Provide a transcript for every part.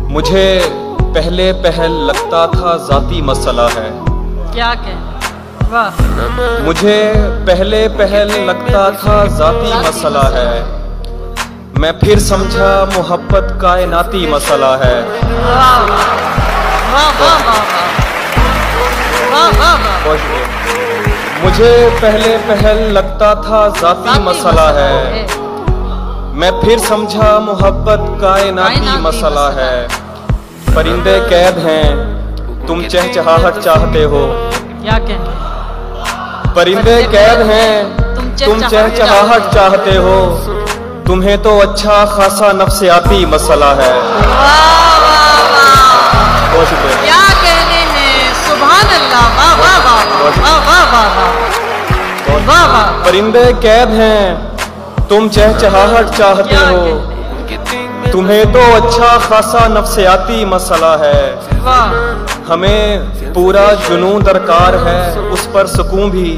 मुझे पहले पहल लगता था ज़ाती मसला है। क्या कह, वाह। मुझे पहले पहल लगता था ज़ाती मसला है, मैं फिर समझा मोहब्बत कायनाती मसला है। वाह वाह वाह वाह वाह वाह। मुझे पहले पहल लगता था ज़ाती मसला है, मैं फिर समझा मोहब्बत कायनाती मसला है। परिंदे कैद हैं, तुम चहचहाहट चाहते हो। क्या कहें, परिंदे कैद हैं, तुम चहचहाहट चाहते हो। तुम्हें तो अच्छा खासा नफ्सियाती मसला है। क्या कहने हैं, सुभान अल्लाह, वाह वाह वाह वाह वाह वाह वाह। परिंदे कैद हैं, तुम चहचहाहट चाहते हो। तुम्हें तो अच्छा खासा नफ्सियाती मसला है। हमें पूरा जुनून दरकार है, उस पर सुकून भी।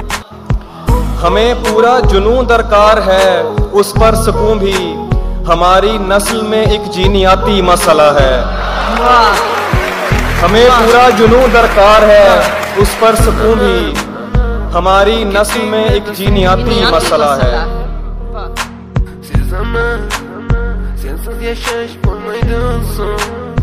हमें पूरा जुनून दरकार है, उस पर सुकून भी। हमारी नस्ल में एक जीनियाती मसला है। हमें पूरा जुनून दरकार है, उस पर सुकून भी। हमारी नस्ल में एक जीनियाती मसला है। Sensações por meio de um som.